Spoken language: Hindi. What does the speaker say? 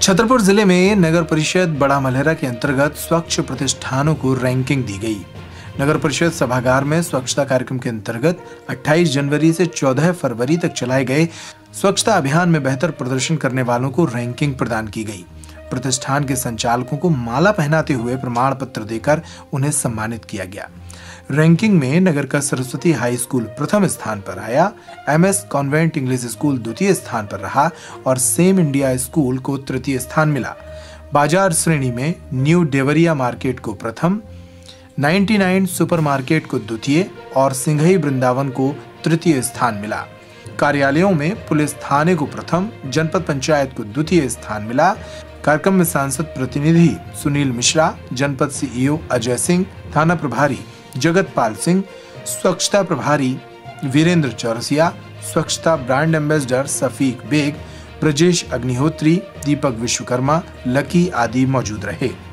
छतरपुर जिले में नगर परिषद बड़ा मलहरा के अंतर्गत स्वच्छ प्रतिष्ठानों को रैंकिंग दी गई। नगर परिषद सभागार में स्वच्छता कार्यक्रम के अंतर्गत 28 जनवरी से 14 फरवरी तक चलाए गए स्वच्छता अभियान में बेहतर प्रदर्शन करने वालों को रैंकिंग प्रदान की गई। प्रतिष्ठान के संचालकों को माला पहनाते हुए प्रमाण पत्र देकर उन्हें सम्मानित किया गया। रैंकिंग में नगर का सरस्वती हाई स्कूल प्रथम स्थान पर आया, MS कॉन्वेंट इंग्लिश स्कूल द्वितीय स्थान पर रहा और सेम इंडिया स्कूल को तृतीय स्थान मिला। बाजार श्रेणी में न्यू देवरिया मार्केट को प्रथम, 99 सुपर मार्केट को द्वितीय और सिंघई वृंदावन को तृतीय स्थान मिला। कार्यालयों में पुलिस थाने को प्रथम, जनपद पंचायत को द्वितीय स्थान मिला। कार्यक्रम में सांसद प्रतिनिधि सुनील मिश्रा, जनपद CEO अजय सिंह, थाना प्रभारी जगतपाल सिंह, स्वच्छता प्रभारी वीरेंद्र चौरसिया, स्वच्छता ब्रांड एम्बेसडर सफीक बेग, ब्रजेश अग्निहोत्री, दीपक विश्वकर्मा, लकी आदि मौजूद रहे।